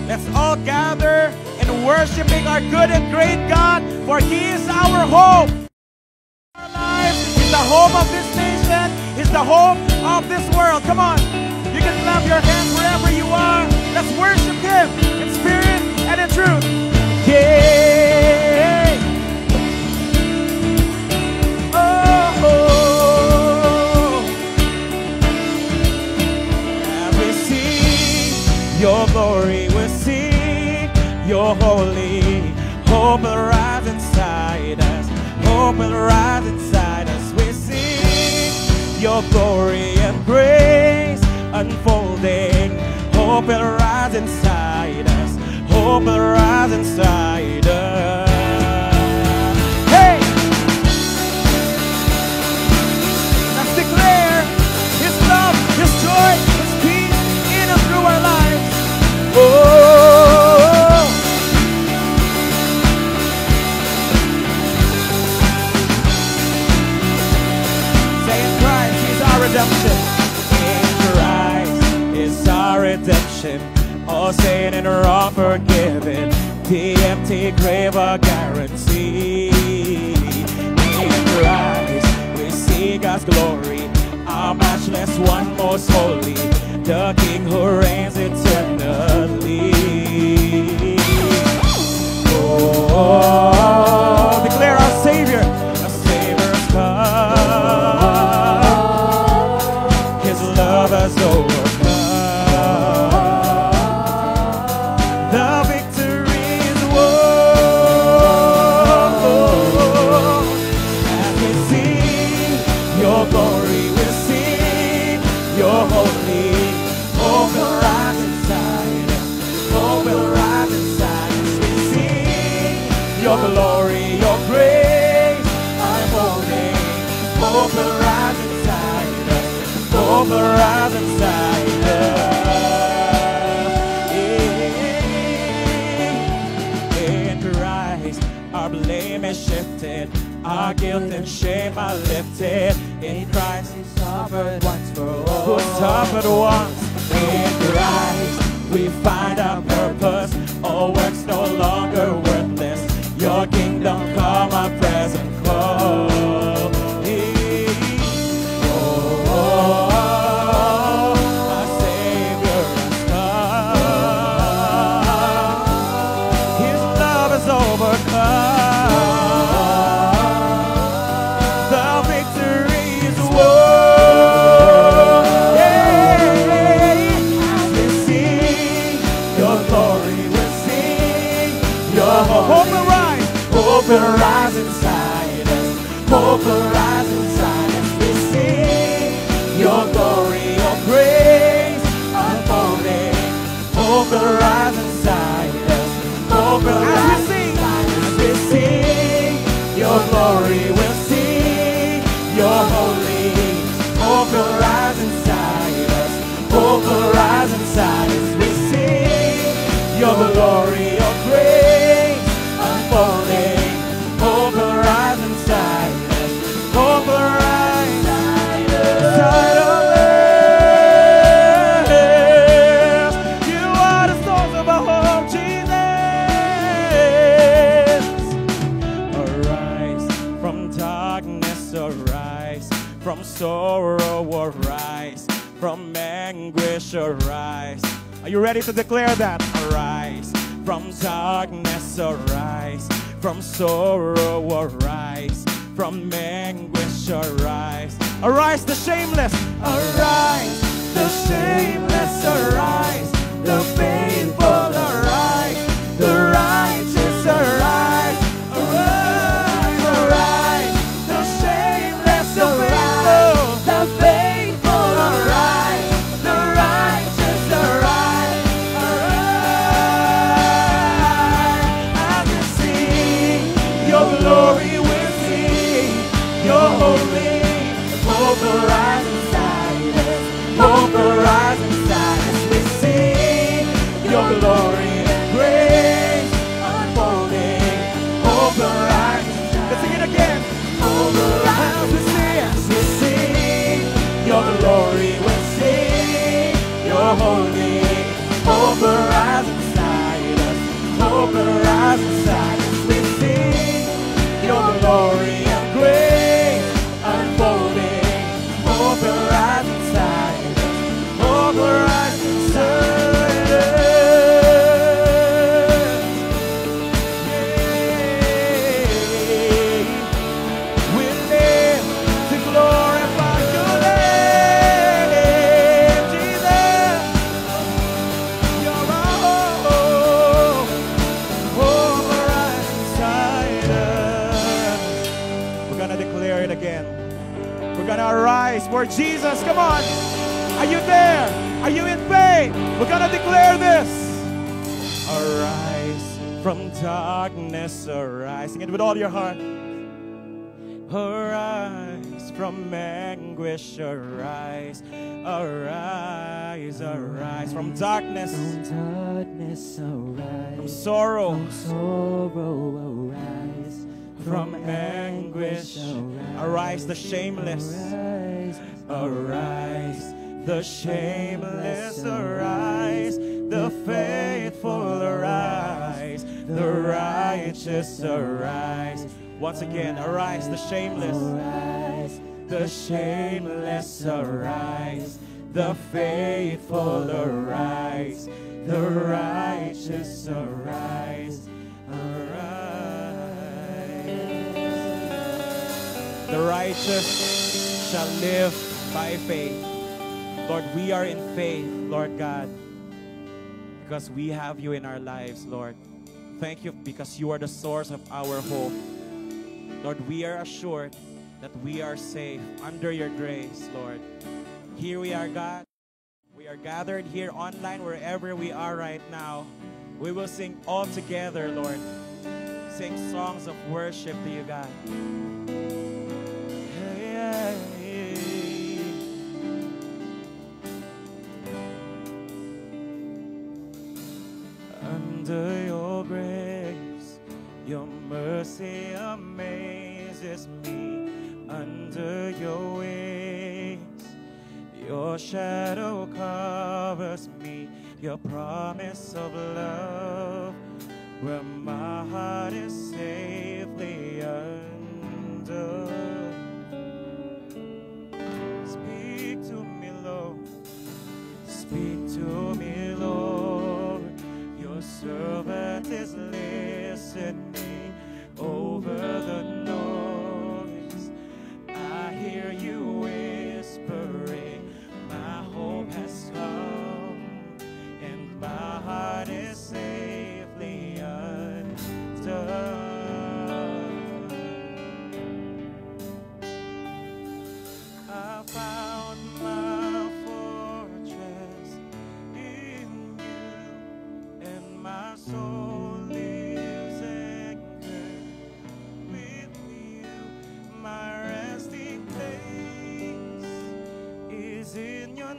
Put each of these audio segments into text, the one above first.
Let's all gather in worshiping our good and great God, for He is our hope. Our lives, He's the hope of this nation. He's the hope of this world. Come on. You can clap your hands wherever you are. Let's worship Him in spirit and in truth. Yeah. Oh, and we see Your glory, we see Your holy hope will rise inside us. Hope will rise inside us. We see Your glory and grace unfolding. Hope will rise inside us. Hope will rise inside us. Hey! Let's declare His love, His joy, His peace in and through our lives. Oh! Say in Christ, He's our redemption. Is our redemption, all sin and wrong forgiven, the empty grave a guarantee. In Christ we see God's glory, our matchless one, most holy, the King who reigns eternally. Oh, declare our Savior, our Savior's come. His love has overcome. Your glory, Your grace unfolding. Hope will rise inside us. Hope will rise inside us. In Christ, our blame is shifted. Our guilt and shame are lifted. In Christ, He suffered once for all. Who suffered once. In Christ, we find our purpose. All works no longer worthless. Your kingdom come, our present call. Our Savior has come. His love has overcome. The victory is won. As we sing Your glory, we sing Your hope will rise. Hope will rise inside us. Hope will rise inside us. We sing Your glory, Your grace unfolding. Hope will rise inside us. Hope will rise inside us. We sing Your glory, we'll sing Your holy. Hope will rise inside us. Hope will rise inside us. We sing Your glory, Your grace unfolding. Hope will rise inside us. Hope will rise inside of us. You are the source of our hope, Jesus. Arise from darkness, arise from sorrow, arise from anguish, arise. Are you ready to declare that? Arise from darkness, arise from sorrow, arise from anguish, arise. Arise the shameless, arise the shameless, arise the faithful, arise the righteous, arise, arise, arise the shameless, arise the faithful, arise the righteous, arise, arise. As we sing Your glory, we sing Your holy. Hope will rise inside us. Hope will rise inside us. We sing Your glory and grace unfolding. Hope will rise inside. Let's sing it again. Hope will rise as we sing Your glory. We sing Your holy. Hope will rise inside. hope will rise inside us. We sing your glory and grace unfolding. Hope will rise inside us. Hope will rise inside us. Arise for Jesus. Come on. Are you there? Are you in faith? We're going to declare this. Arise from darkness. Arise. Sing it with all your heart. Arise from anguish. Arise. Arise. Arise from darkness. From darkness. Arise. From sorrow. From sorrow. Arise. From anguish, arise the shameless, arise the shameless, arise the faithful, arise the righteous, arise. Once again, arise the shameless, the shameless, arise the faithful, arise the righteous, arise, arise. The righteous shall live by faith. Lord, we are in faith, Lord God, because we have you in our lives, Lord. Thank you because you are the source of our hope. Lord, we are assured that we are safe under your grace, Lord. Here we are, God. We are gathered here online, wherever we are right now. We will sing all together, Lord. Sing songs of worship to you, God. Under your grace, your mercy amazes me. Under your wings, your shadow covers me. Your promise of love, where my heart is safely under. Speak to me, Lord. Speak to me, Lord. Your servant is listening over the noise. I hear you whispering, my hope has come, and my heart is safely undone. I found my fortress in you, and my soul lives anchored with you. My resting place is in your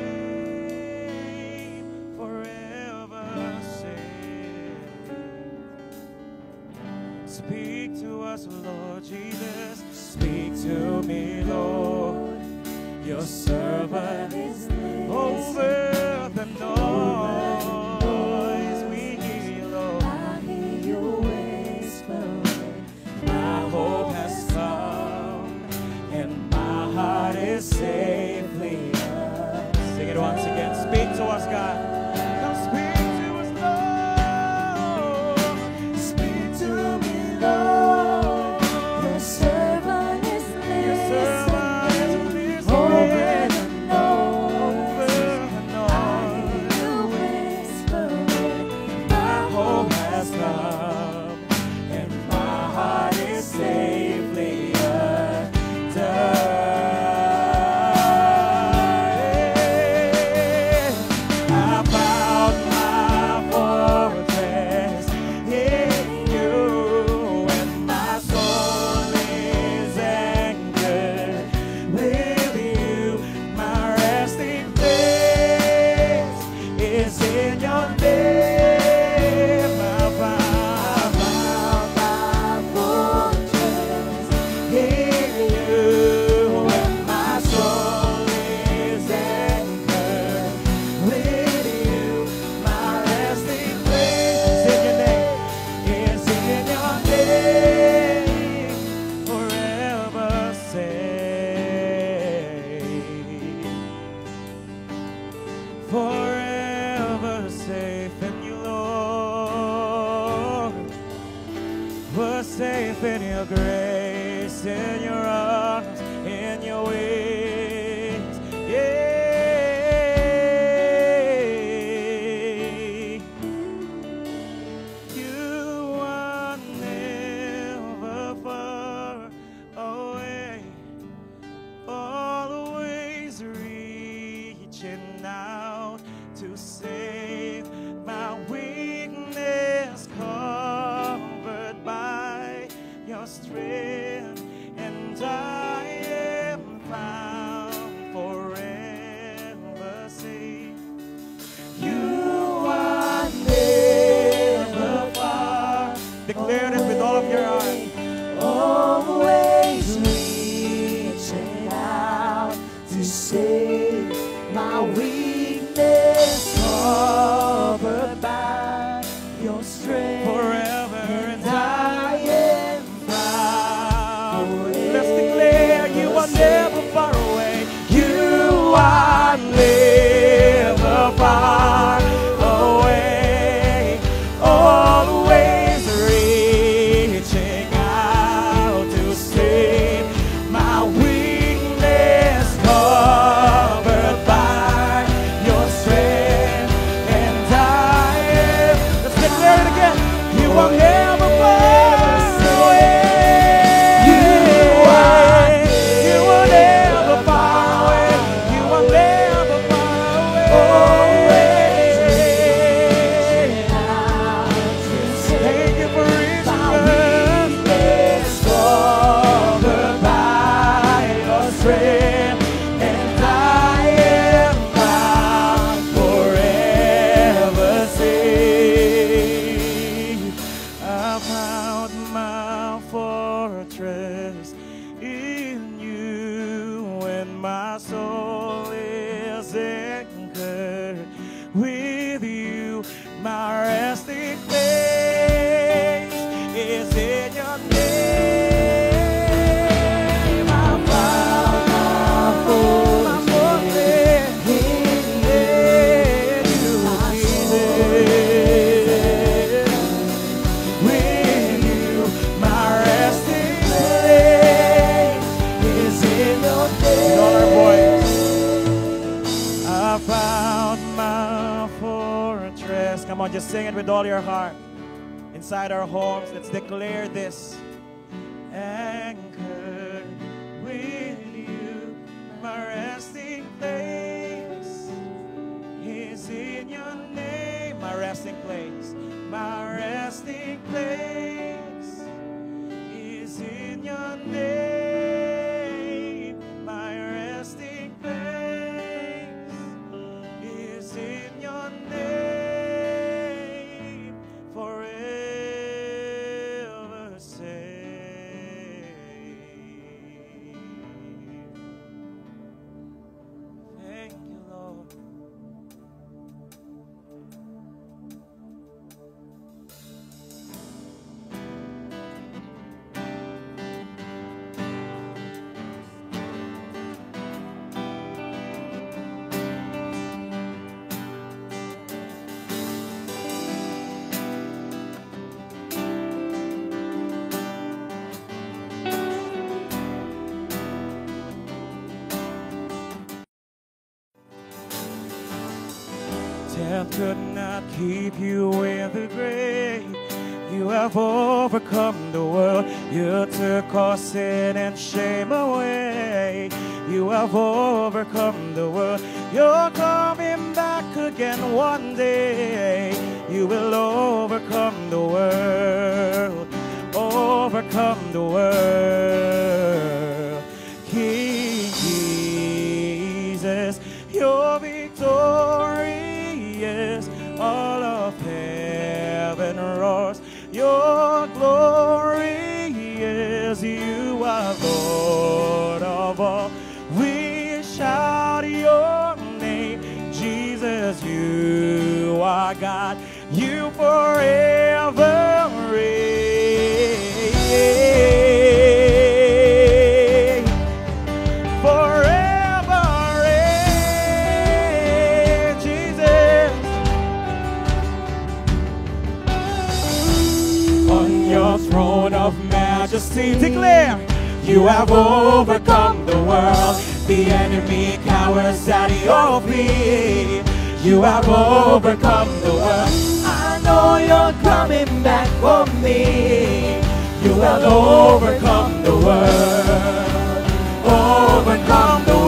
name, forever safe. Speak to us, Lord Jesus. Speak to me, Lord. Your servant is over the noise. We hear you, Lord. I hear you whisper. My hope has come, and my heart is safely up. Sing it once again. Speak to us, God. Come speak to us, Lord. Speak to me, Lord. Your servant is Your servant is listening over the over noise. the noise. You whisper. My hope has come, and my heart is safely undone. I safe in your grace, in your arms, in your wings. Yeah. You are never far away, always reaching out to save my weakness, covered by your strength, and I am found forever safe. You are never far. Declare this with all of your heart. Always reaching out to save my weakness, covered by your strength. Forever and I am found. Let's declare you are never far away. You are never far away. Always reaching out to save my weakness, covered by your strength. And I am, let's declare it again. You are never far away. You are never far away. You are never far away. Always reaching out to save Thank you for reaching my us. weakness, covered by your strength, and I am found Forever safe. I found my fortress in you, when my soul is anchored with you. My resting place is in your name. I found my fortress in you, Jesus. With you, my resting place is in your name. All our voice. I found my fortress. Come on, just sing it with all your heart. Inside our homes, let's declare this. Anchored with you, my resting place is in your name. My resting place, my resting place is in your name. My resting place is in your name. Forever safe. Thank you, Lord. Death could not keep you in the grave. You have overcome the world. You took our sin and shame away. You have overcome the world. You're coming back again one day. You will overcome the world. Overcome the world. King Jesus, you're victorious. All of heaven roars your glory is. You are Lord of all. We shout your name, Jesus. You are God. You forever reign. Forever reign, Jesus. On your throne of majesty, majesty. Declare, you have overcome the world. The enemy cowers at your feet. You have overcome the world. I know you're coming back for me. You have overcome the world. Overcome the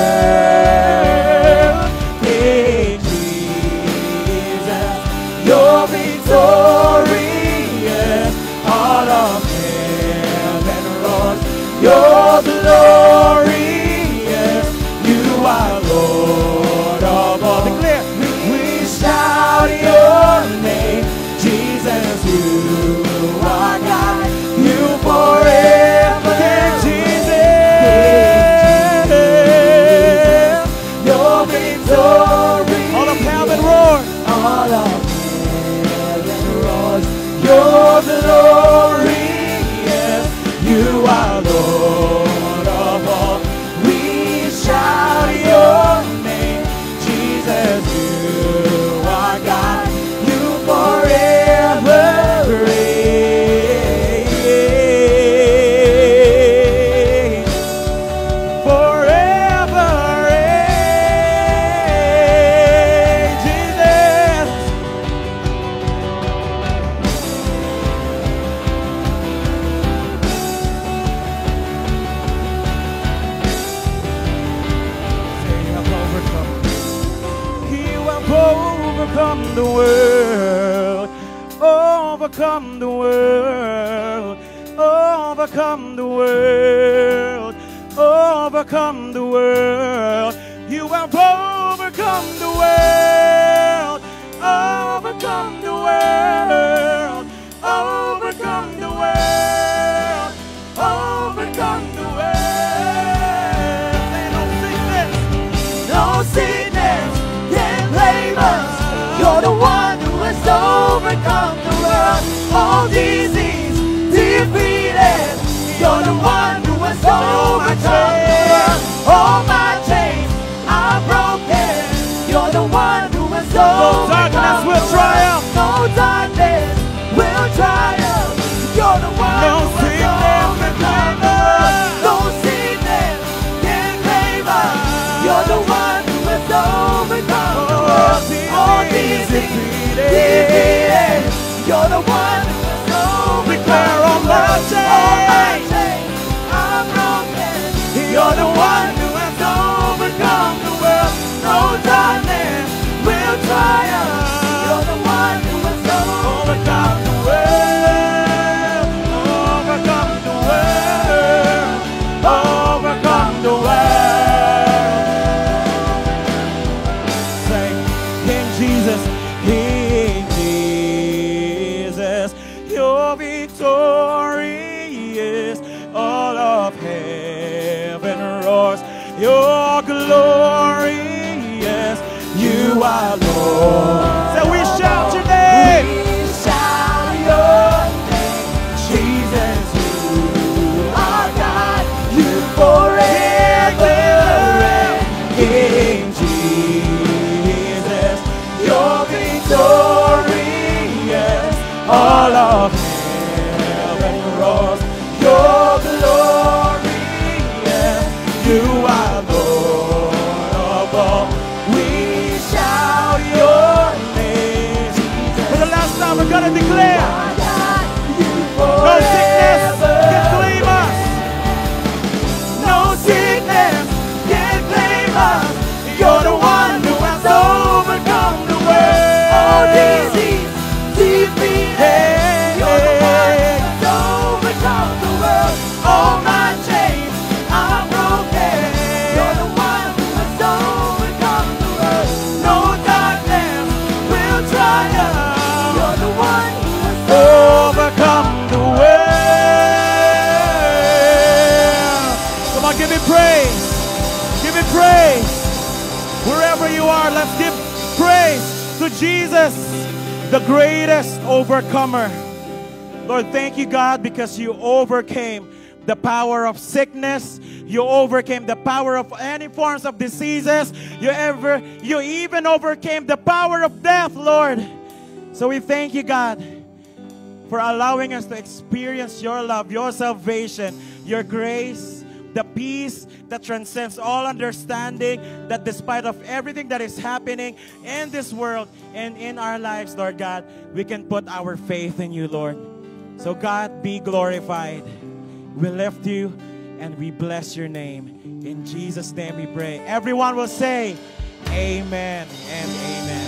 world. In Jesus, you're victorious. All of heaven roars. You're glorious. You are Lord of all. Declare, we shout your name. Jesus, you are God. You forever. King Jesus. Your victory. All of heaven roars. All of heaven roars. Your glorious. You are Lord of all. We shout your name. Jesus, you are God. You forever reign. Forever reign. Jesus. Overcome the world, overcome the world, overcome the world, overcome the world. You have overcome the world, overcome the world, overcome the world, overcome the world. Say no sickness, no sickness can claim us. You're the one who has overcome the world. All disease defeated. You're the one who has overcome the world. All my chains are broken. You're the one who has overcome the world. No darkness will triumph. You're the one who has overcome the world. No sickness can claim us. You're the one who has overcome the world. All disease defeated. You're the one who has overcome the world. All my chains are broken. You're the one who has overcome the world. No darkness will triumph. You're the one who has overcome the world. Overcome the world. Overcome the world. Say, King Jesus, King Jesus, you're victorious. All of heaven roars. You're glorious. You are Lord. So we shout your name. We shout your name. Jesus, you are God. You forever reign. King Jesus, you're victorious. All of heaven roars. You're glorious. You are Lord of all. We shout your name. For the last time we're gonna declare, no sickness can claim us. No sickness can claim us. You're the one who has overcome the world. All disease defeated. You're the one who has overcome the world. All my chains are broken. You're the one who has overcome the world. No darkness will triumph. You're the one who has overcome the world. Come on, give me praise. Give me praise. Wherever you are, let's give praise to Jesus, the greatest overcomer. Lord, thank you, God, because you overcame the power of sickness. You overcame the power of any forms of diseases. You even overcame the power of death, Lord. So we thank you, God. for allowing us to experience your love, your salvation, your grace, the peace that transcends all understanding, that despite of everything that is happening in this world and in our lives, Lord God, we can put our faith in you, Lord. So God, be glorified. We lift you and we bless your name. In Jesus' name we pray. Everyone will say, amen and amen.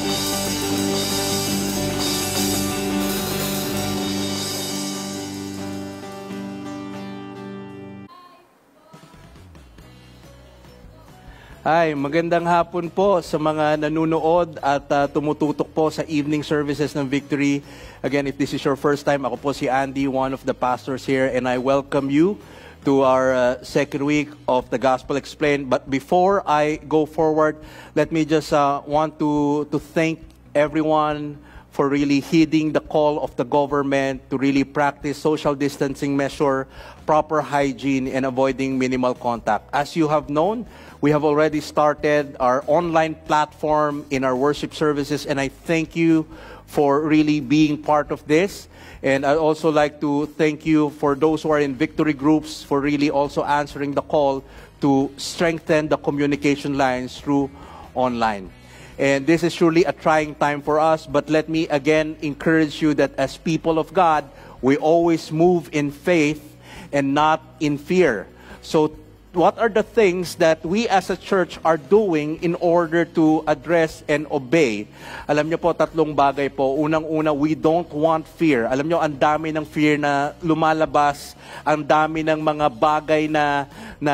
Hi, magandang hapon po sa mga nanunood at tumututok po sa evening services ng Victory. Again, if this is your first time, ako po si Andy, one of the pastors here, and I welcome you to our second week of the Gospel Explained. But before I go forward, let me just want to thank everyone for really heeding the call of the government to really practice social distancing measure, proper hygiene, and avoiding minimal contact. As you have known, we have already started our online platform in our worship services, and I thank you for really being part of this. And I'd also like to thank you for those who are in victory groups for really also answering the call to strengthen the communication lines through online. And this is surely a trying time for us, but let me again encourage you that as people of God, we always move in faith and not in fear. So what are the things that we as a church are doing in order to address and obey? Alam niyo po, tatlong bagay po. Unang-una, we don't want fear. Alam niyo, ang dami ng fear na lumalabas, ang dami ng mga bagay na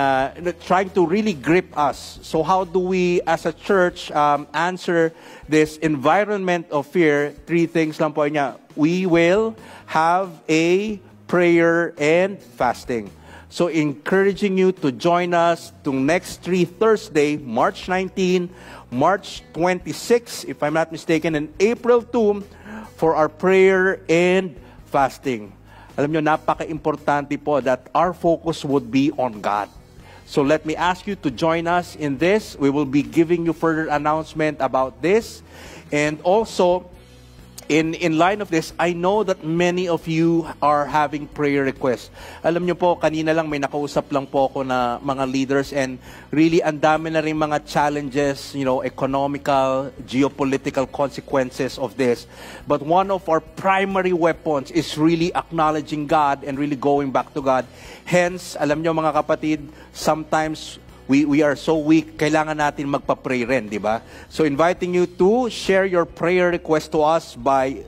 trying to really grip us. So how do we as a church answer this environment of fear? Three things lang po niya. We will have a prayer and fasting. So encouraging you to join us to next 3 Thursday, March 19, March 26, if I'm not mistaken, and April 2 for our prayer and fasting. Alam nyo, napaka-importante po that our focus would be on God. So let me ask you to join us in this. We will be giving you further announcement about this. And also, in line of this, I know that many of you are having prayer requests. Alam nyo po, kanina lang may nakausap lang po ako na mga leaders, and really ang dami na rin mga challenges, economical, geopolitical consequences of this. But one of our primary weapons is really acknowledging God and really going back to God. Hence, alam nyo mga kapatid, sometimes we are so weak, kailangan natin magpa-pray rin, di ba? So inviting you to share your prayer request to us by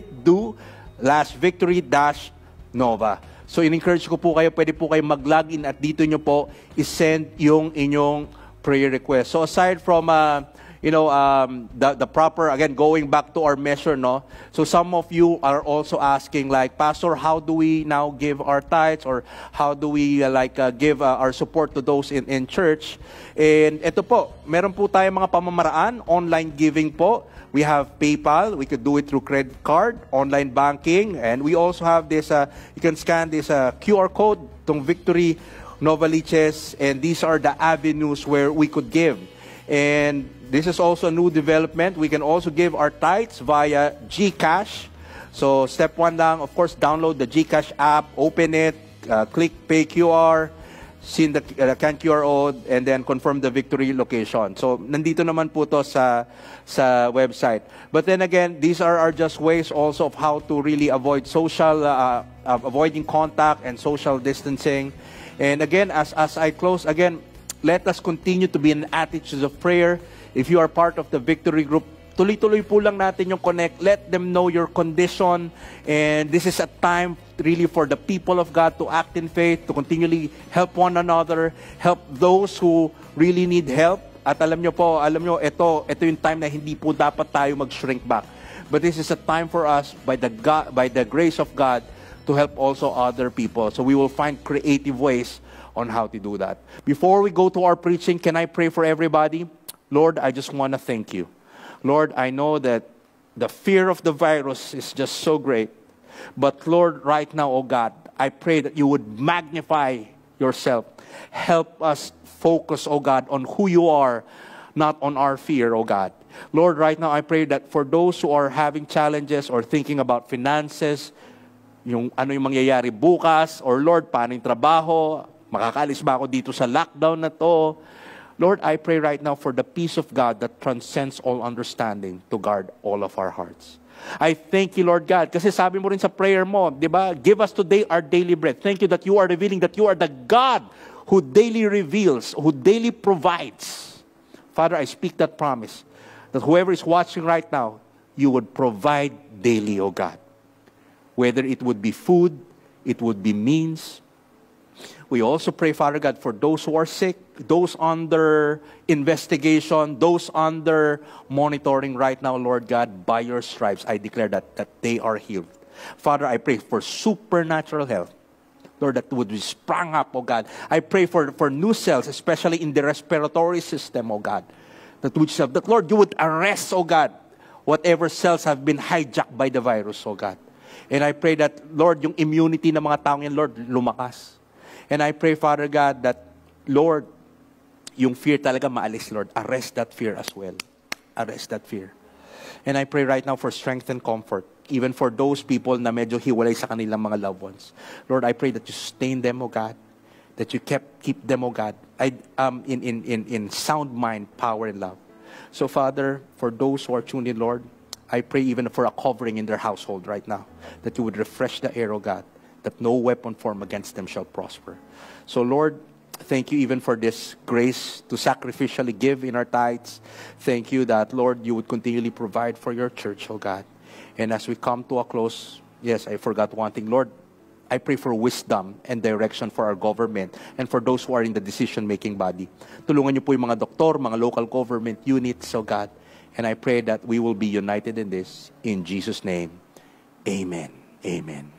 bit.do/victory-nova. So in-encourage ko po kayo, pwede po kayo mag-login at dito nyo po isend yung inyong prayer request. So aside from the proper, again, going back to our measure, no? So some of you are also asking, like, Pastor, how do we now give our tithes, or how do we give our support to those in church? And ito po, meron po tayong mga pamamaraan, online giving po. We have PayPal, we could do it through credit card, online banking, and we also have this, you can scan this QR code, tong Victory Novaliches, and these are the avenues where we could give. And this is also a new development. We can also give our tithes via GCash. So step 1 lang, of course, download the GCash app, open it, click Pay QR, send the can QR code, and then confirm the Victory location. So nandito naman po to sa website. But then again, these are just ways also of how to really avoid avoiding contact and social distancing. And again, as I close, again, let us continue to be in attitudes of prayer. If you are part of the Victory Group, tuloy-tuloy po lang natin yung connect. Let them know your condition. And this is a time really for the people of God to act in faith, to continually help one another, help those who really need help. At alam nyo, ito yung time na hindi po dapat tayo mag-shrink back. But this is a time for us, by the grace of God, to help also other people. So we will find creative ways on how to do that. Before we go to our preaching, can I pray for everybody? Lord, I just want to thank you. Lord, I know that the fear of the virus is just so great. But Lord, right now, oh God, I pray that you would magnify yourself. Help us focus, oh God, on who you are not on our fear, O God. Lord, right now I pray that for those who are having challenges or thinking about finances, yung ano yung mangyayari bukas, or Lord, paano yung trabaho, makakaalis ba ako dito sa lockdown na to? Lord, I pray right now for the peace of God that transcends all understanding to guard all of our hearts. I thank you, Lord God, kasi sabi mo rin sa prayer mo, di ba? Give us today our daily bread. Thank you that you are revealing that you are the God who daily reveals, who daily provides. Father, I speak that promise, that whoever is watching right now, you would provide daily, O God. Whether it would be food, it would be means. We also pray, Father God, for those who are sick, those under investigation, those under monitoring right now, Lord God, by your stripes, I declare that they are healed. Father, I pray for supernatural health. Lord, that would be sprung up, oh God. I pray for new cells, especially in the respiratory system, oh God. That Lord, you would arrest, oh God, whatever cells have been hijacked by the virus, oh God. And I pray that, Lord, yung immunity ng mga taong yan, Lord, lumakas. And I pray, Father God, that, Lord, yung fear talaga maalis, Lord. Arrest that fear as well. Arrest that fear. And I pray right now for strength and comfort, even for those people na medyo hiwalay sa kanilang mga loved ones. Lord, I pray that you sustain them, O God, that you keep them, O God, in sound mind, power, and love. So, Father, for those who are tuned in, Lord, I pray even for a covering in their household right now, that you would refresh the air, O God, that no weapon formed against them shall prosper. So, Lord, thank you even for this grace to sacrificially give in our tithes. Thank you that, Lord, you would continually provide for your church, oh God. And as we come to a close, yes, I forgot one thing. Lord, I pray for wisdom and direction for our government and for those who are in the decision-making body. Tulungan niyo po yung mga doktor, mga local government units, oh God. And I pray that we will be united in this. In Jesus' name, amen. Amen.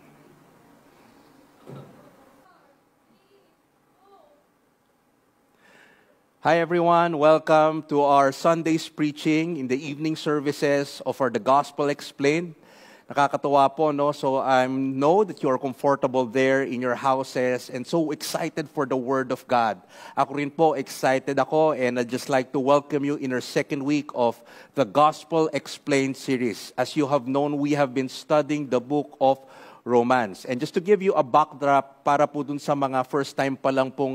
Hi everyone, welcome to our Sunday's preaching in the evening services of our The Gospel Explained. Nakakatuwa po, no? So I know that you are comfortable there in your houses and so excited for the Word of God. Ako rin po, excited ako, and I'd just like to welcome you in our second week of the Gospel Explained series. As you have known, we have been studying the book of Romans. And just to give you a backdrop para po dun sa mga first time pa lang pong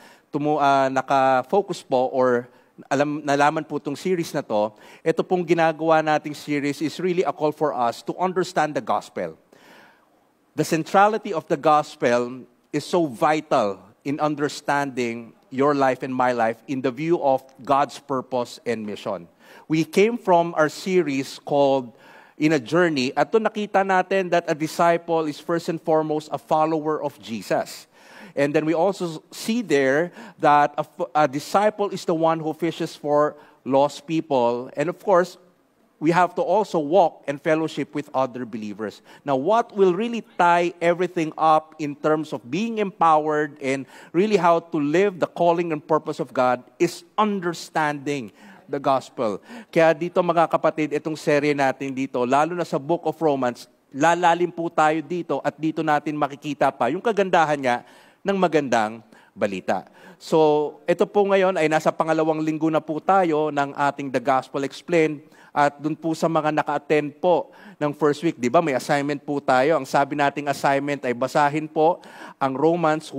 naka-focus po or nalaman po itong series na to, ito pong ginagawa nating series is really a call for us to understand the gospel. The centrality of the gospel is so vital in understanding your life and my life in the view of God's purpose and mission. We came from our series called In a Journey, at doon nakita natin that a disciple is first and foremost a follower of Jesus. And then we also see there that a disciple is the one who fishes for lost people. And of course, we have to also walk and fellowship with other believers. Now, what will really tie everything up in terms of being empowered and really how to live the calling and purpose of God is understanding the gospel. Kaya dito mga kapatid, itong serye natin dito, lalo na sa Book of Romans, lalalim po tayo dito at dito natin makikita pa yung kagandahan niya ng magandang balita. So, ito po ngayon ay nasa pangalawang linggo na po tayo ng ating The Gospel Explained. At dun po sa mga naka-attend po ng first week, di ba may assignment po tayo. Ang sabi nating assignment ay basahin po ang Romans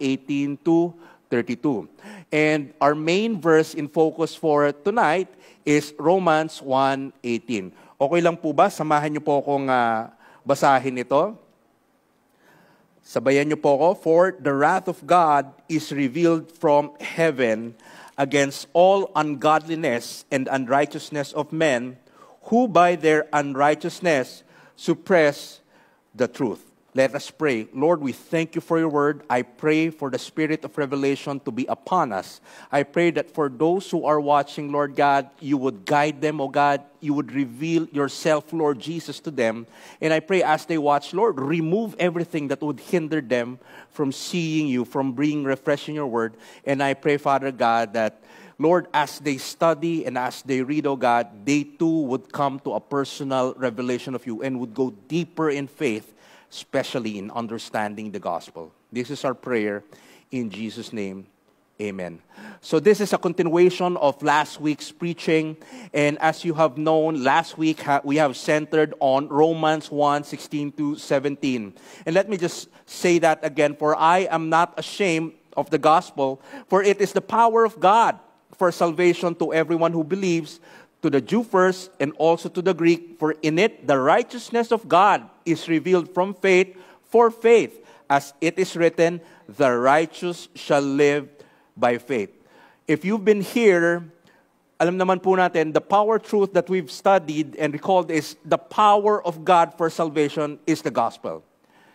1:18-32. And our main verse in focus for tonight is Romans 1:18. Okay lang po ba? Samahan niyo po akong basahin ito. Sabayan niyo po ako. For the wrath of God is revealed from heaven against all ungodliness and unrighteousness of men, who by their unrighteousness suppress the truth. Let us pray. Lord, we thank you for your word. I pray for the spirit of revelation to be upon us. I pray that for those who are watching, Lord God, you would guide them, O God. You would reveal yourself, Lord Jesus, to them. And I pray as they watch, Lord, remove everything that would hinder them from seeing you, from being refreshed in your word. And I pray, Father God, that Lord, as they study and as they read, O God, they too would come to a personal revelation of you and would go deeper in faith, especially in understanding the gospel. This is our prayer in Jesus' name. Amen. So this is a continuation of last week's preaching. And as you have known, last week we have centered on Romans 1:16 to 17. And let me just say that again, for I am not ashamed of the gospel, for it is the power of God for salvation to everyone who believes, to the Jew first and also to the Greek. For in it the righteousness of God is revealed from faith for faith, as it is written, the righteous shall live by faith. If you've been here, alam naman po natin, the power truth that we've studied and recalled is the power of God for salvation is the gospel.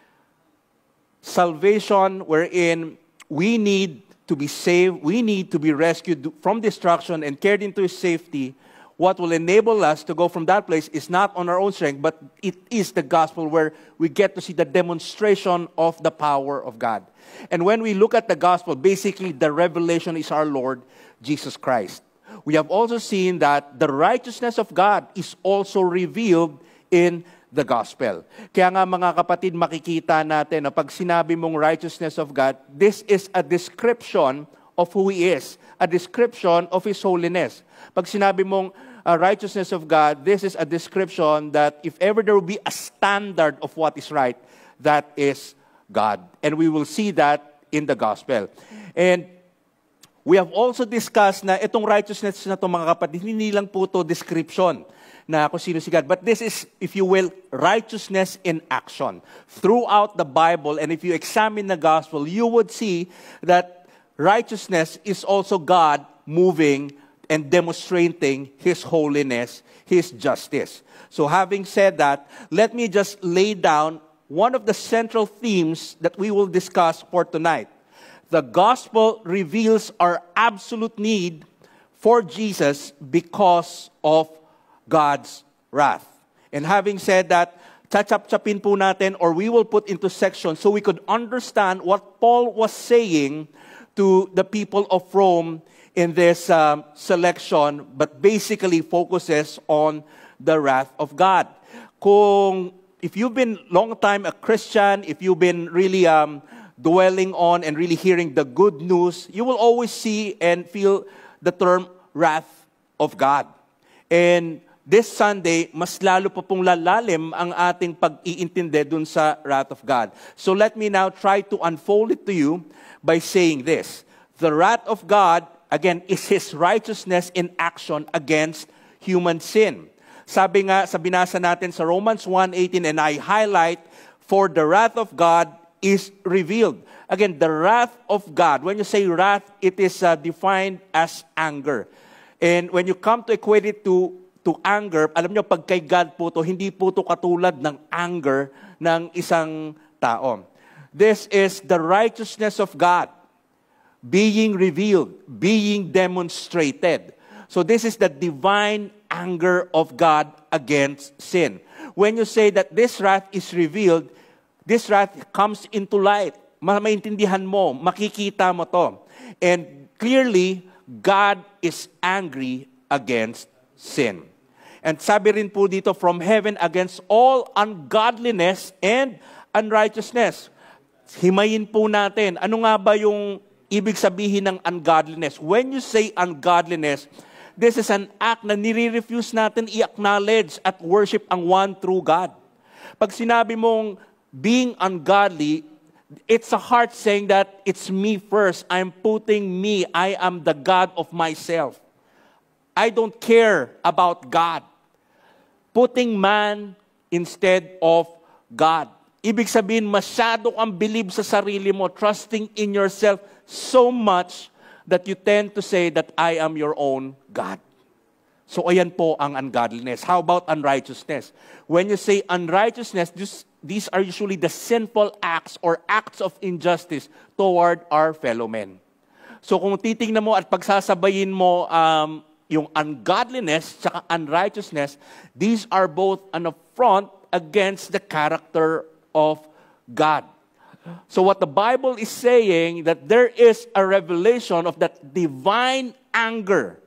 Salvation wherein we need to be saved, we need to be rescued from destruction and carried into His safety. What will enable us to go from that place is not on our own strength, but it is the gospel where we get to see the demonstration of the power of God. And when we look at the gospel, basically the revelation is our Lord Jesus Christ. We have also seen that the righteousness of God is also revealed in the gospel. Kaya nga mga kapatid, makikita natin na pag sinabi mong righteousness of God, this is a description of who He is, a description of His holiness. Pag sinabi mong righteousness of God, this is a description that if ever there will be a standard of what is right, that is God. And we will see that in the gospel. And we have also discussed na itong righteousness na ito, mga kapatid, hindi lang po ito description na kung sino si God. But this is, if you will, righteousness in action. Throughout the Bible, and if you examine the gospel, you would see that righteousness is also God moving and demonstrating His holiness, His justice. So having said that, let me just lay down one of the central themes that we will discuss for tonight. The gospel reveals our absolute need for Jesus because of God's wrath. And having said that, chachap-chapin po natin, or we will put into sections so we could understand what Paul was saying to the people of Rome in this selection, but basically focuses on the wrath of God. If you've been long time a Christian, if you've been really dwelling on and really hearing the good news, you will always see and feel the term wrath of God. And this Sunday, mas lalo pa pong lalalim ang ating pag-iintindi dun sa wrath of God. So let me now try to unfold it to you by saying this. The wrath of God, again, is His righteousness in action against human sin. Sabi nga, sa binasa natin sa Romans 1:18, and I highlight, for the wrath of God is revealed. Again, the wrath of God, when you say wrath, it is defined as anger. And when you come to equate it to anger, alam nyo, pag kay God po to, hindi po to katulad ng anger ng isang tao. This is the righteousness of God being revealed, being demonstrated. So this is the divine anger of God against sin. When you say that this wrath is revealed, this wrath comes into light. Maintindihan mo, makikita mo to. And clearly, God is angry against sin. And sabi rin po dito, from heaven against all ungodliness and unrighteousness. Himayin po natin, ano nga ba yung ibig sabihin ng ungodliness? When you say ungodliness, this is an act na nire-refuse natin i-acknowledge at worship ang one true God. Pag sinabi mong being ungodly, it's a heart saying that it's me first. I'm putting me. I am the God of myself. I don't care about God. Putting man instead of God. Ibig sabihin, masyado kang believe sa sarili mo, trusting in yourself so much that you tend to say that I am your own God. So ayan po ang ungodliness. How about unrighteousness? When you say unrighteousness, these are usually the sinful acts or acts of injustice toward our fellow men. So kung titingnan mo at pagsasabayin mo yung ungodliness at unrighteousness, these are both an affront against the character of God. So what the Bible is saying, that there is a revelation of that divine anger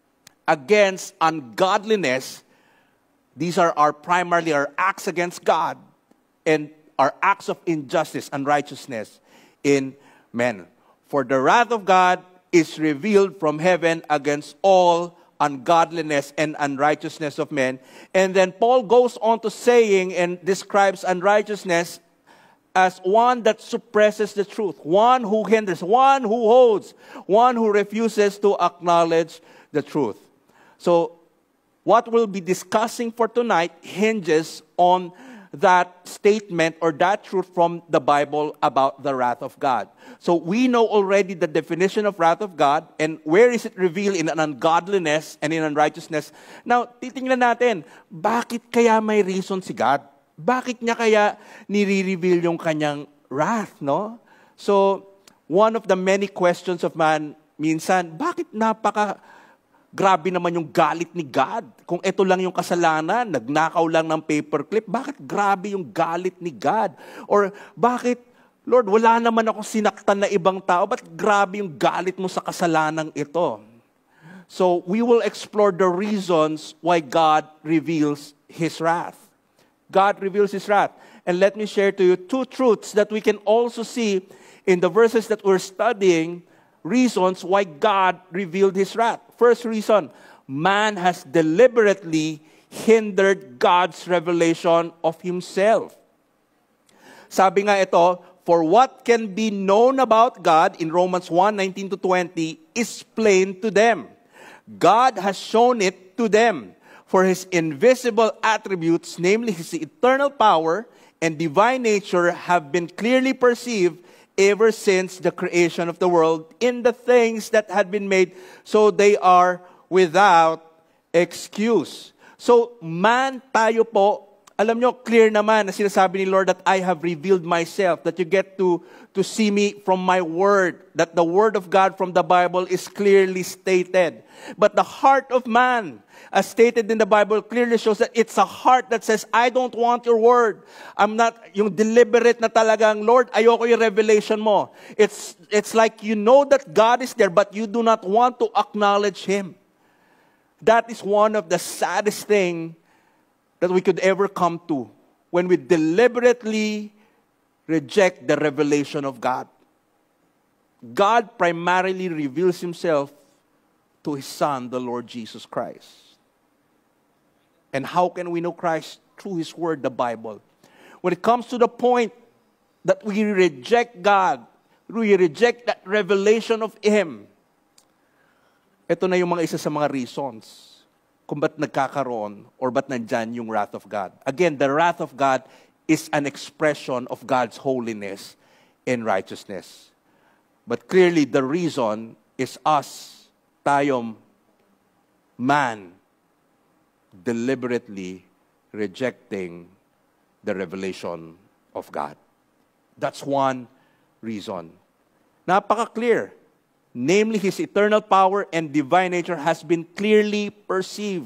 against ungodliness. These are primarily our acts against God and our acts of injustice and unrighteousness in men. For the wrath of God is revealed from heaven against all ungodliness and unrighteousness of men. And then Paul goes on to saying and describes unrighteousness as one that suppresses the truth, one who hinders, one who holds, one who refuses to acknowledge the truth. So, what we'll be discussing for tonight hinges on that statement or that truth from the Bible about the wrath of God. So we know already the definition of wrath of God and where is it revealed in an ungodliness and in unrighteousness. Now, titingnan natin, bakit kaya may reason si God? Bakit niya kaya nire-reveal yung kanyang wrath, no? So, one of the many questions of man, minsan, bakit grabe naman yung galit ni God. Kung ito lang yung kasalanan, nagnakaw lang ng paperclip, bakit grabe yung galit ni God? Or bakit, Lord, wala naman ako sinaktan na ibang tao, ba't grabe yung galit mo sa kasalanang ito? So, we will explore the reasons why God reveals His wrath. God reveals His wrath. And let me share to you two truths that we can also see in the verses that we're studying, reasons why God revealed His wrath. First reason, man has deliberately hindered God's revelation of Himself. Sabi nga ito, for what can be known about God in Romans 1:19-20 is plain to them. God has shown it to them. For His invisible attributes, namely His eternal power and divine nature, have been clearly perceived ever since the creation of the world in the things that had been made, so they are without excuse. So, man, tayo po, alam nyo, clear naman na sinasabi ni Lord that I have revealed myself, that you get to see me from my word, that the word of God from the Bible is clearly stated. But the heart of man, as stated in the Bible, clearly shows that it's a heart that says, I don't want your word. I'm not, yung deliberate na talagang, Lord, ayoko yung revelation mo. It's like you know that God is there, but you do not want to acknowledge Him. That is one of the saddest things that we could ever come to when we deliberately reject the revelation of God. God primarily reveals Himself to His Son, the Lord Jesus Christ. And how can we know Christ? Through His Word, the Bible. When it comes to the point that we reject God, we reject that revelation of Him, ito na yung mga isa sa mga reasons kung ba't nagkakaroon or ba't nandyan yung wrath of God. Again, the wrath of God is an expression of God's holiness and righteousness. But clearly, the reason is us, tayong man, deliberately rejecting the revelation of God. That's one reason. Napaka-clear. Namely, His eternal power and divine nature has been clearly perceived.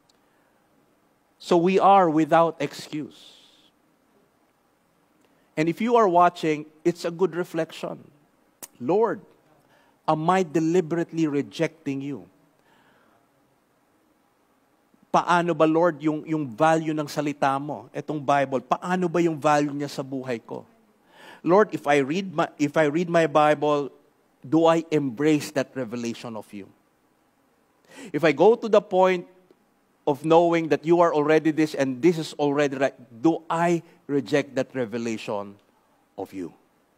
So we are without excuse. And if you are watching, it's a good reflection. Lord, am I deliberately rejecting you? Paano ba, Lord, yung value ng salita mo, itong Bible, paano ba yung value niya sa buhay ko? Lord, if I read my Bible, do I embrace that revelation of you? If I go to the point of knowing that you are already this and this is already right, do I reject that revelation of you?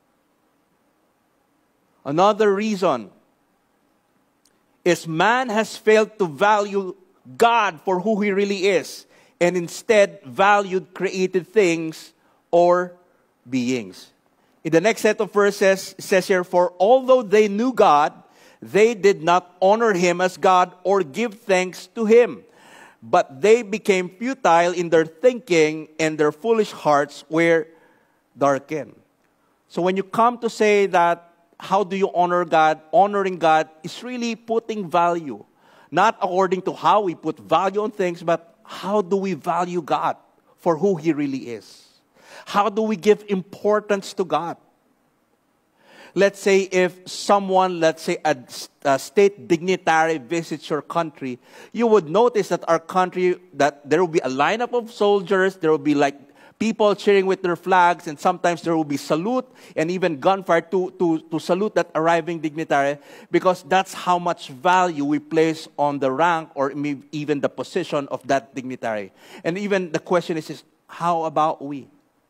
Another reason is man has failed to value God for who He really is, and instead valued created things or beings. In the next set of verses, it says here, for although they knew God, they did not honor Him as God or give thanks to Him. But they became futile in their thinking, and their foolish hearts were darkened. So when you come to say that, how do you honor God? Honoring God is really putting value. Not according to how we put value on things, but how do we value God for who He really is? How do we give importance to God? Let's say if someone, let's say a state dignitary visits your country, you would notice that our country, that there will be a lineup of soldiers, there will be like people cheering with their flags, and sometimes there will be salute and even gunfire to salute that arriving dignitary, because that's how much value we place on the rank or even the position of that dignitary. And even the question is how about we?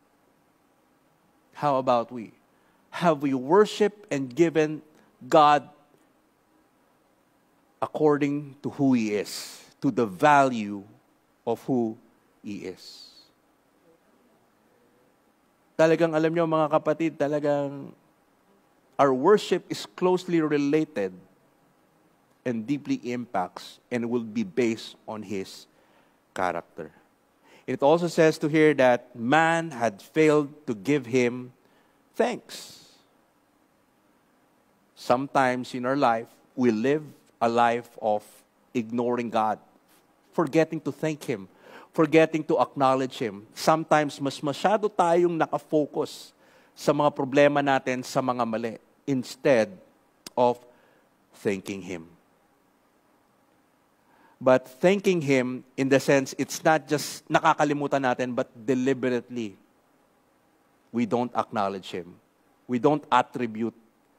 How about we? Have we worshiped and given God according to who He is, to the value of who He is? Talagang alam nyo mga kapatid, talagang our worship is closely related and deeply impacts and will be based on His character. It also says to here that man had failed to give Him thanks. Sometimes in our life, we live a life of ignoring God, forgetting to thank Him, forgetting to acknowledge Him. Sometimes, mas masyado tayong nakafocus sa mga problema natin, sa mga mali, instead of thanking Him. But thanking Him, in the sense, it's not just nakakalimutan natin, but deliberately, we don't acknowledge Him. We don't attribute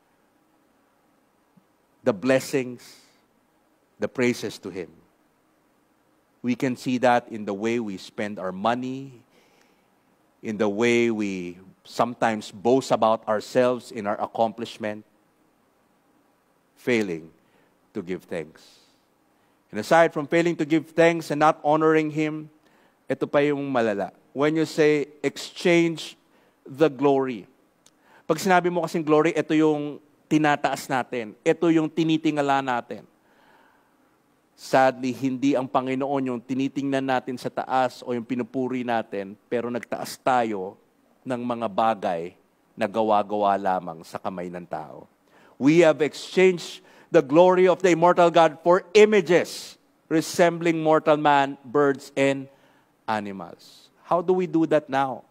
the blessings, the praises to Him. We can see that in the way we spend our money, in the way we sometimes boast about ourselves in our accomplishment, failing to give thanks. And aside from failing to give thanks and not honoring Him, ito pa yung malala. When you say, exchange the glory. Pag sinabi mo kasing glory, ito yung tinataas natin. Ito yung tinitingala natin. Sadly, hindi ang Panginoon yung tinitingnan natin sa taas o yung pinupuri natin, pero nagtaas tayo ng mga bagay na gawa-gawa lamang sa kamay ng tao. We have exchanged the glory of the immortal God for images resembling mortal man, birds, and animals. How do we do that now?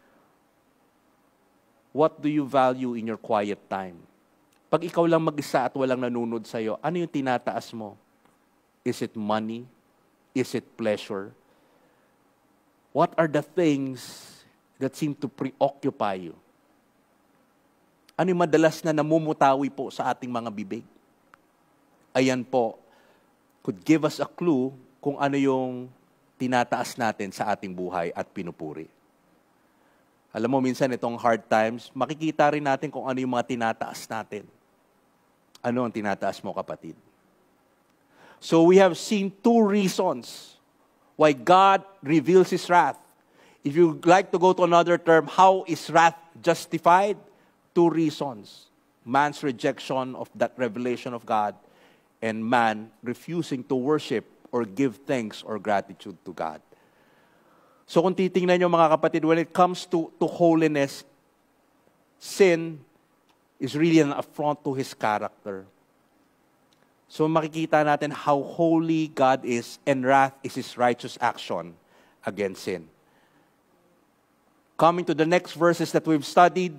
What do you value in your quiet time? Pag ikaw lang mag-isa at walang nanunod sa'yo, ano yung tinataas mo? Is it money? Is it pleasure? What are the things that seem to preoccupy you? Ano yung madalas na namumutawi po sa ating mga bibig? Ayan po, could give us a clue kung ano yung tinataas natin sa ating buhay at pinupuri. Alam mo, minsan itong hard times, makikita rin natin kung ano yung mga tinataas natin. Ano ang tinataas mo, kapatid? So we have seen two reasons why God reveals His wrath. If you'd like to go to another term, how is wrath justified? Two reasons. Man's rejection of that revelation of God, and man refusing to worship or give thanks or gratitude to God. So kung titingnan nyo mga kapatid, when it comes to holiness, sin is really an affront to His character. So makikita natin how holy God is, and wrath is His righteous action against sin. Coming to the next verses that we've studied,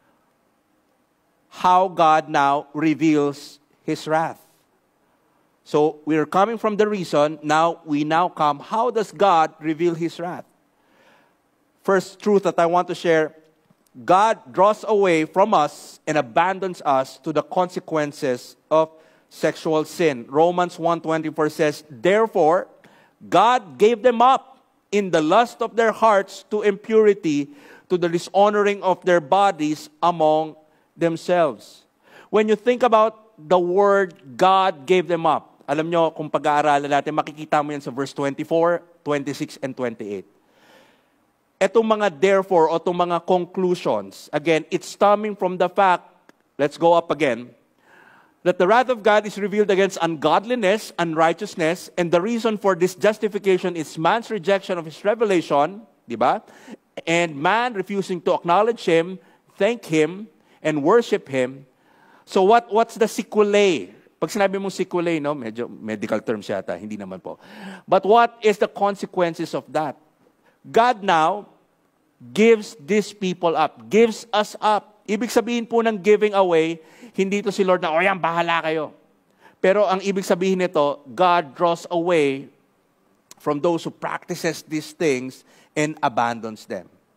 how God now reveals His wrath. So we are coming from the reason, now we come, how does God reveal His wrath? First truth that I want to share, God draws away from us and abandons us to the consequences of sexual sin. Romans 1:24 says, therefore, God gave them up in the lust of their hearts to impurity, to the dishonoring of their bodies among themselves. When you think about the word, God gave them up, alam nyo, kung pag-aaralan natin, makikita mo yan sa verse 24, 26, and 28. Etong mga therefore, o itong mga conclusions, again, it's coming from the fact, let's go up again, that the wrath of God is revealed against ungodliness, unrighteousness, and the reason for this justification is man's rejection of His revelation, di ba? And man refusing to acknowledge Him, thank Him, and worship Him. So what's the sequelae? Pag sinabi mong sequelae, no, medyo medical terms yata, hindi naman po. But what is the consequences of that? God now gives these people up, gives us up. Ibig sabihin po ng giving away, hindi to si Lord na, o yan, bahala kayo. Pero ang ibig sabihin nito, God draws away from those who practices these things and abandons them.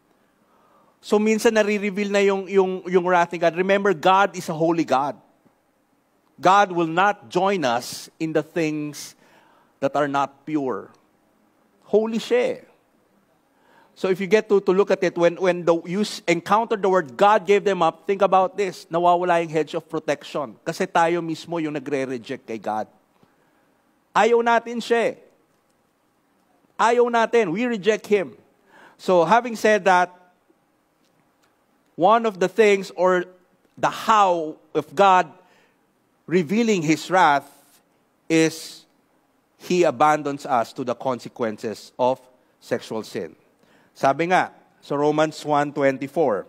So minsan nare-reveal na yung wrath ni God. Remember, God is a holy God. God will not join us in the things that are not pure. Holy siya. So if you get to look at it, when you encounter the word, God gave them up, think about this, nawawala yung hedge of protection. Kasi tayo mismo yung nagre-reject kay God. Ayaw natin siya. Ayaw natin. We reject Him. So having said that, one of the things or the how of God revealing His wrath is He abandons us to the consequences of sexual sin. Sabi nga, sa Romans 1:24,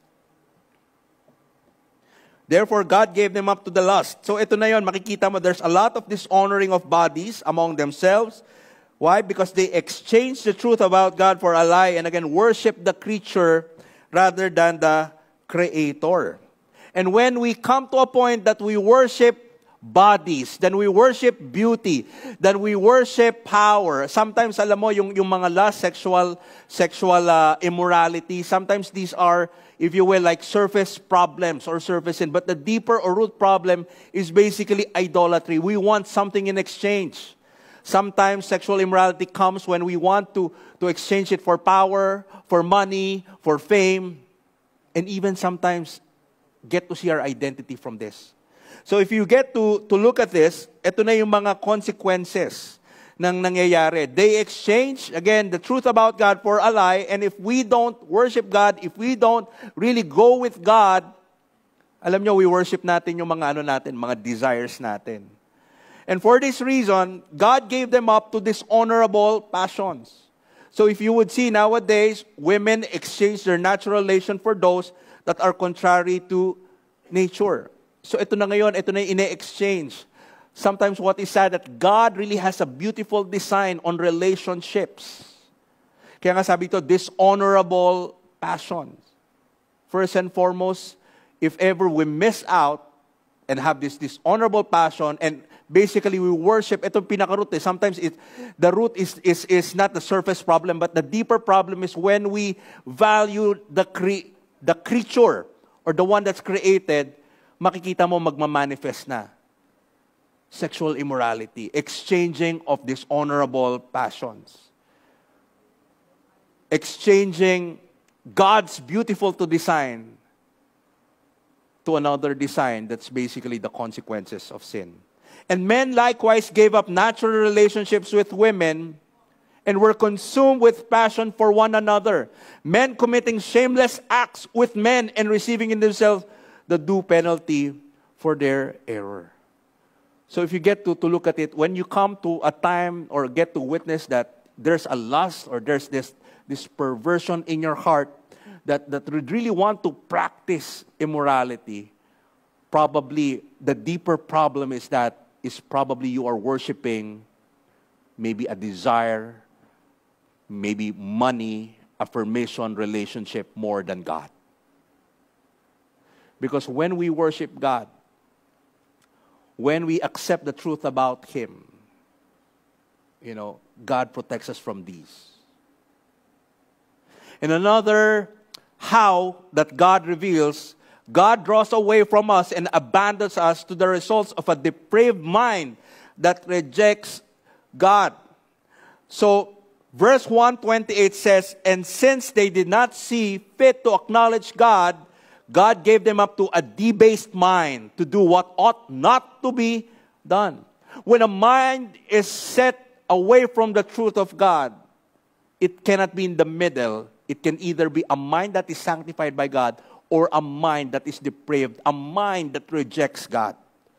therefore, God gave them up to the lust. So ito na yon, makikita mo, there's a lot of dishonoring of bodies among themselves. Why? Because they exchanged the truth about God for a lie and again, worship the creature rather than the Creator. And when we come to a point that we worship bodies, then we worship beauty, then we worship power. Sometimes, alam mo, yung mga lust, sexual immorality, sometimes these are, if you will, like surface problems or surface sin. But the deeper or root problem is basically idolatry. We want something in exchange. Sometimes sexual immorality comes when we want to exchange it for power, for money, for fame, and even sometimes get to see our identity from this. So if you get to look at this, ito na yung mga consequences ng nangyayari. They exchange, again, the truth about God for a lie, and if we don't worship God, if we don't really go with God, alam nyo, we worship natin yung mga mga desires natin. And for this reason, God gave them up to dishonorable passions. So if you would see nowadays, women exchange their natural relation for those that are contrary to nature. So ito na ngayon, ito na yung ine-exchange. Sometimes what is sad that God really has a beautiful design on relationships. Kaya nga sabi ito, dishonorable passions. First and foremost, if ever we miss out and have this dishonorable passion, and basically we worship, itong pinaka-root eh. Sometimes the root is not the surface problem, but the deeper problem is when we value the creature or the one that's created, makikita mo magmamanifest na. Sexual immorality, exchanging of dishonorable passions. Exchanging God's beautiful to design to another design that's basically the consequences of sin. And men likewise gave up natural relationships with women and were consumed with passion for one another. Men committing shameless acts with men and receiving in themselves the due penalty for their error. So if you get to look at it, when you come to a time or get to witness that there's a lust or there's this perversion in your heart that would really want to practice immorality, probably the deeper problem is probably you are worshiping maybe a desire, maybe money, affirmation, relationship more than God. Because when we worship God, when we accept the truth about Him, God protects us from these. And another how that God reveals, God draws away from us and abandons us to the results of a depraved mind that rejects God. So, verse 128 says, and since they did not see fit to acknowledge God, God gave them up to a debased mind to do what ought not to be done. When a mind is set away from the truth of God, it cannot be in the middle. It can either be a mind that is sanctified by God or a mind that is depraved, a mind that rejects God.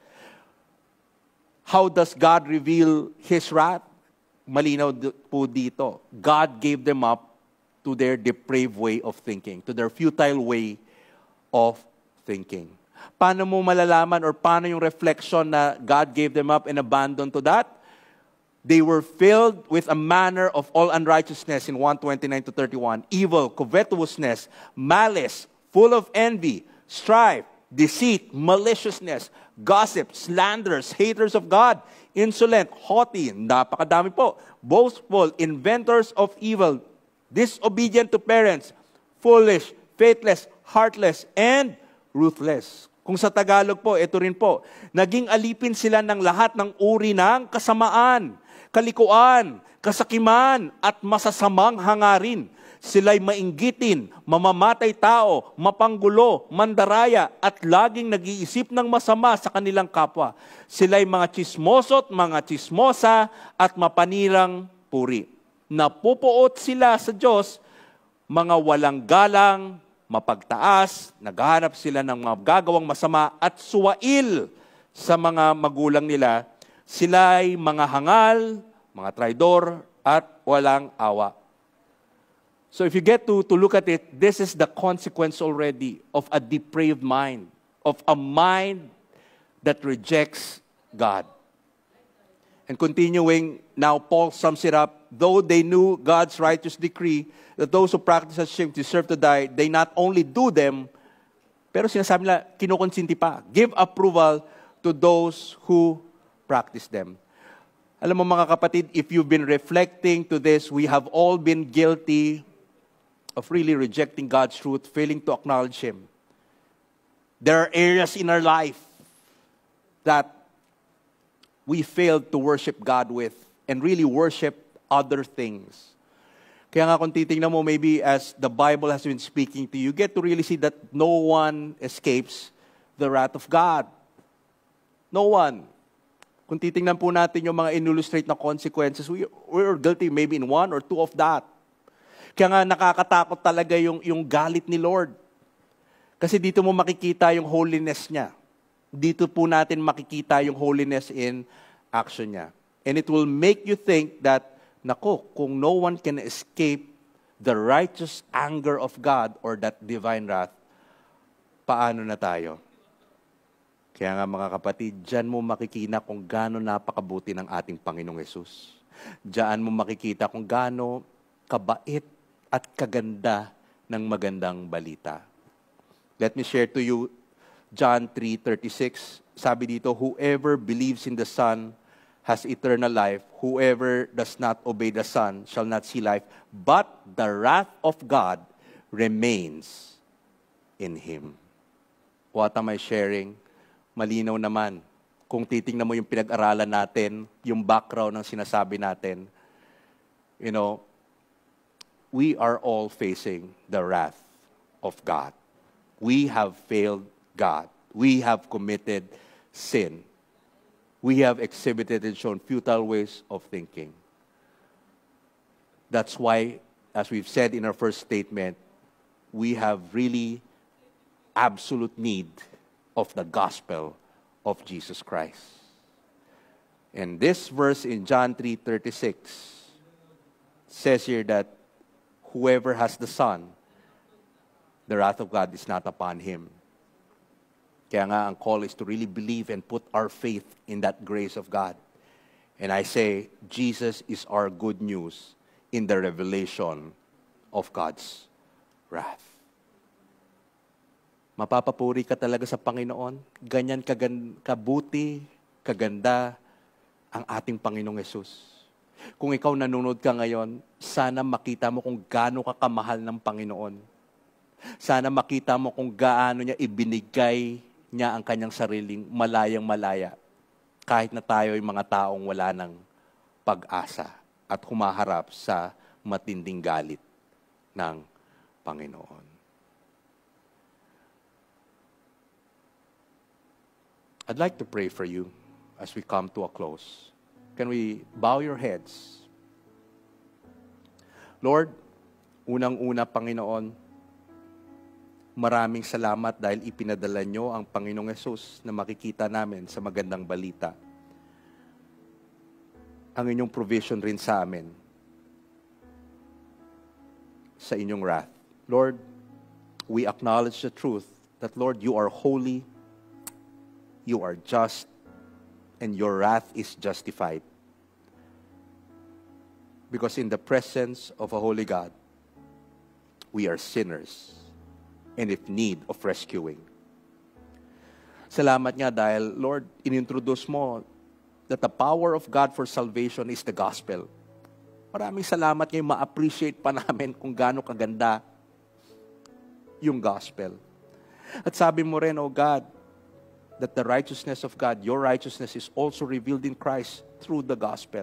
How does God reveal His wrath? Malinaw po dito. God gave them up to their depraved way of thinking, to their futile way of thinking. Paano mo malalaman or paano yung reflection na God gave them up and abandoned to that? They were filled with a manner of all unrighteousness in 1:29-31. Evil, covetousness, malice, full of envy, strife, deceit, maliciousness, gossip, slanderers, haters of God, insolent, haughty, napakadami po, boastful, inventors of evil, disobedient to parents, foolish, faithless, heartless, and ruthless. Kung sa Tagalog po, ito rin po, naging alipin sila ng lahat ng uri ng kasamaan, kalikuan, kasakiman, at masasamang hangarin. Sila'y mainggitin, mamamatay tao, mapanggulo, mandaraya, at laging nag-iisip ng masama sa kanilang kapwa. Sila'y mga tsismoso't mga tsismosa at mapanirang puri. Napupuot sila sa Diyos, mga walang galang, mapagtaas, naghahanap sila ng mga gagawang masama at suwail sa mga magulang nila. Sila'y mga hangal, mga traidor, at walang awa. So if you get to look at it, this is the consequence already of a depraved mind, of a mind that rejects God. And continuing, now Paul sums it up, though they knew God's righteous decree that those who practice such things deserve to die, they not only do them, pero sinasabi nila, kinukonsinti pa, give approval to those who practice them. Alam mo mga kapatid, if you've been reflecting to this, we have all been guilty of really rejecting God's truth, failing to acknowledge Him. There are areas in our life that we failed to worship God with and really worship other things. Kaya nga kung titingnan mo, maybe as the Bible has been speaking to you, you get to really see that no one escapes the wrath of God. No one. Kung titingnan po natin yung mga in-illustrate na consequences, we're guilty maybe in one or two of that. Kaya nga nakakatakot talaga yung galit ni Lord. Kasi dito mo makikita yung holiness niya. Dito po natin makikita yung holiness in action niya. And it will make you think that, nako, kung no one can escape the righteous anger of God or that divine wrath, paano na tayo? Kaya nga mga kapatid, dyan mo makikita kung gaano napakabuti ng ating Panginoong Yesus. Diyan mo makikita kung gaano kabait at kaganda ng magandang balita. Let me share to you John 3:36. Sabi dito, whoever believes in the Son has eternal life. Whoever does not obey the Son shall not see life, but the wrath of God remains in him. What am I sharing? Malinaw naman. Kung titingnan mo yung pinag-aralan natin, yung background ng sinasabi natin, you know, we are all facing the wrath of God. We have failed God. We have committed sin. We have exhibited and shown futile ways of thinking. That's why, as we've said in our first statement, we have really absolute need of the gospel of Jesus Christ. And this verse in John 3:36 says here that whoever has the Son, the wrath of God is not upon him. Kaya nga, ang call is to really believe and put our faith in that grace of God. And I say, Jesus is our good news in the revelation of God's wrath. Mapapapuri ka talaga sa Panginoon. Ganyan kabuti, kaganda ang ating Panginoong Yesus. Kung ikaw nanonood ka ngayon, sana makita mo kung gaano ka kamahal ng Panginoon. Sana makita mo kung gaano niya ibinigay niya ang kanyang sariling malayang-malaya. Kahit na tayo ay mga taong wala ng pag-asa at humaharap sa matinding galit ng Panginoon. I'd like to pray for you as we come to a close. Can we bow your heads? Lord, unang-una, Panginoon, maraming salamat dahil ipinadala nyo ang Panginoong Yesus na makikita namin sa magandang balita. Ang inyong provision rin sa amin sa inyong wrath. Lord, we acknowledge the truth that, Lord, you are holy, you are just, and your wrath is justified. Because in the presence of a holy God, we are sinners and in need of rescuing. Salamat nga dahil, Lord, inintroduce mo that the power of God for salvation is the gospel. Maraming salamat ngayon, ma-appreciate pa namin kung gaano kaganda yung gospel. At sabi mo rin, O God, that the righteousness of God, your righteousness is also revealed in Christ through the gospel.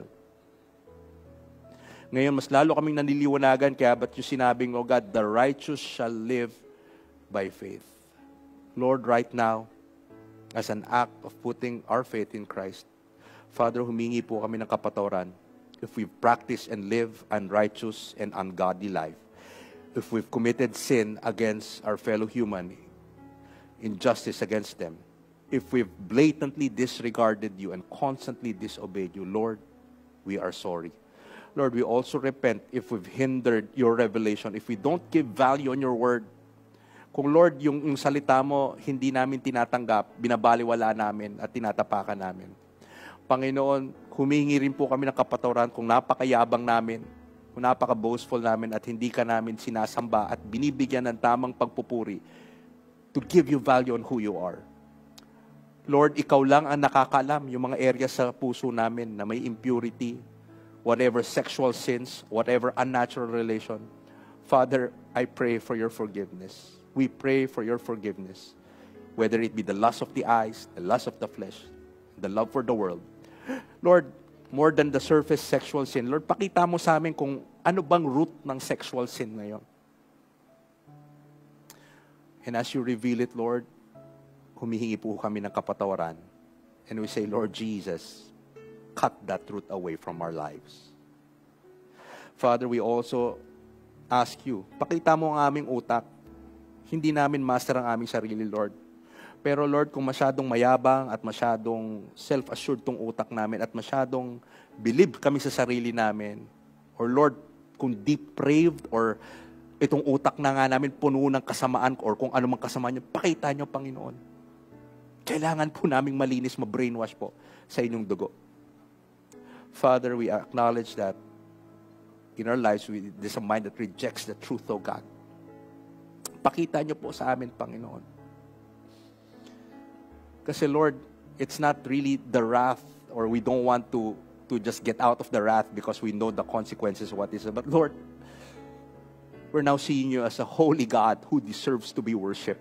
Ngayon, mas lalo kaming naniliwanagan, kaya ba't yung sinabing, O God, the righteous shall live by faith. Lord, right now, as an act of putting our faith in Christ, Father, humingi po kami ng kapatawaran if we've practiced and live unrighteous and ungodly life, if we've committed sin against our fellow human, injustice against them, if we've blatantly disregarded you and constantly disobeyed you, Lord, we are sorry. Lord, we also repent if we've hindered your revelation, if we don't give value on your word. Kung Lord, yung salita mo, hindi namin tinatanggap, binabaliwala namin at tinatapakan namin. Panginoon, humingi rin po kami ng kapatawaran kung napakayabang namin, kung napaka-boastful namin at hindi ka namin sinasamba at binibigyan ng tamang pagpupuri to give you value on who you are. Lord, ikaw lang ang nakakaalam yung mga areas sa puso namin na may impurity, whatever sexual sins, whatever unnatural relation. Father, I pray for your forgiveness. We pray for your forgiveness, whether it be the lust of the eyes, the lust of the flesh, the love for the world. Lord, more than the surface sexual sin, Lord, pakita mo sa amin kung ano bang root ng sexual sin ngayon. And as you reveal it, Lord, humihingi po kami ng kapatawaran. And we say, Lord Jesus, cut that root away from our lives. Father, we also ask you, pakita mo ang aming utak. Hindi namin master ang aming sarili, Lord. Pero Lord, kung masyadong mayabang at masyadong self-assured tong utak namin at masyadong believe kami sa sarili namin, or Lord, kung depraved or itong utak na nga namin puno ng kasamaan or kung anumang kasamaan nyo, pakita nyo, Panginoon. Kailangan po naming malinis, ma-brainwash po sa inyong dugo. Father, we acknowledge that in our lives, there's a mind that rejects the truth of God. Pakita nyo po sa amin, Panginoon. Kasi Lord, it's not really the wrath or we don't want to just get out of the wrath because we know the consequences of what is. But Lord, we're now seeing you as a holy God who deserves to be worshipped.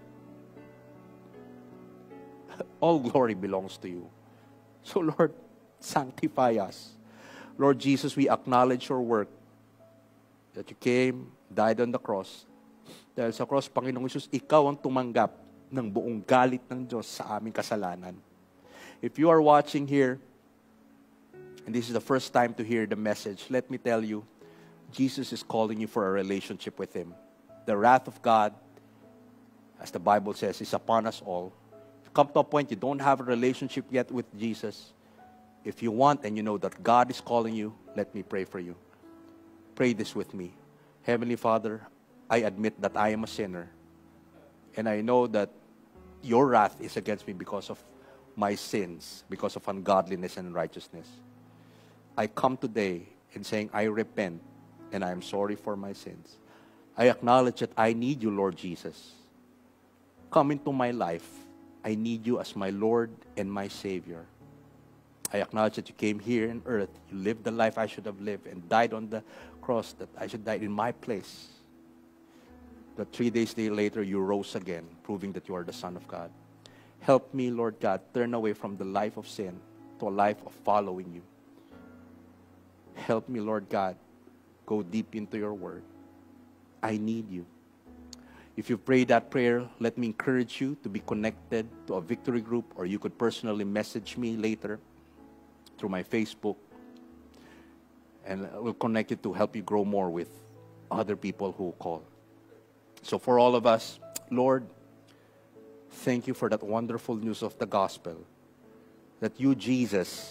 All glory belongs to you. So Lord, sanctify us. Lord Jesus, we acknowledge your work, that you came, died on the cross. Dahil sa cross, Panginoong Jesus, ikaw ang tumanggap ng buong galit ng Diyos sa aming kasalanan. If you are watching here, and this is the first time to hear the message, let me tell you, Jesus is calling you for a relationship with Him. The wrath of God, as the Bible says, is upon us all. Come to a point you don't have a relationship yet with Jesus. If you want and you know that God is calling you, let me pray for you. Pray this with me. Heavenly Father, I admit that I am a sinner. And I know that your wrath is against me because of my sins, because of ungodliness and unrighteousness. I come today and saying, I repent and I am sorry for my sins. I acknowledge that I need you, Lord Jesus. Come into my life. I need you as my Lord and my Savior. I acknowledge that you came here on earth. You lived the life I should have lived and died on the cross that I should die in my place. But 3 days later, you rose again, proving that you are the Son of God. Help me, Lord God, turn away from the life of sin to a life of following you. Help me, Lord God, go deep into your word. I need you. If you pray that prayer, let me encourage you to be connected to a victory group, or you could personally message me later through my Facebook, and we'll connect you to help you grow more with other people who call. So for all of us, Lord, thank you for that wonderful news of the gospel, that you, Jesus,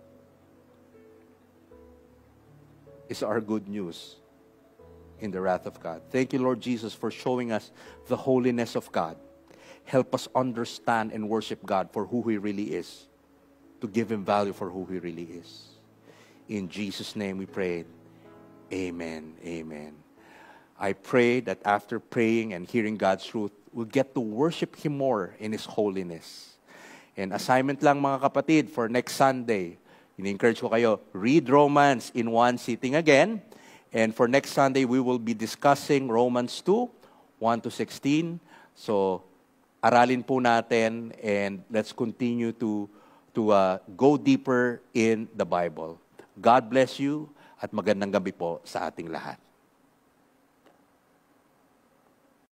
is our good news in the wrath of God. Thank you, Lord Jesus, for showing us the holiness of God. Help us understand and worship God for who He really is, to give Him value for who He really is. In Jesus' name we pray. Amen. Amen. I pray that after praying and hearing God's truth, we'll get to worship Him more in His holiness. And assignment lang mga kapatid for next Sunday, in-encourage ko kayo, read Romans in one sitting again. And for next Sunday, we will be discussing Romans 2, 1 to 16. So, aralin po natin and let's continue to go deeper in the Bible. God bless you at magandang gabi po sa ating lahat.